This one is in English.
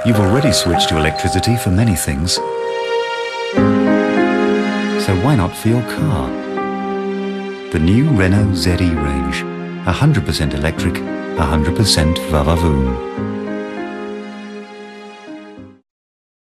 You've already switched to electricity for many things. So why not for your car? The new Renault Zoe range. 100% electric, 100% Vavavoom.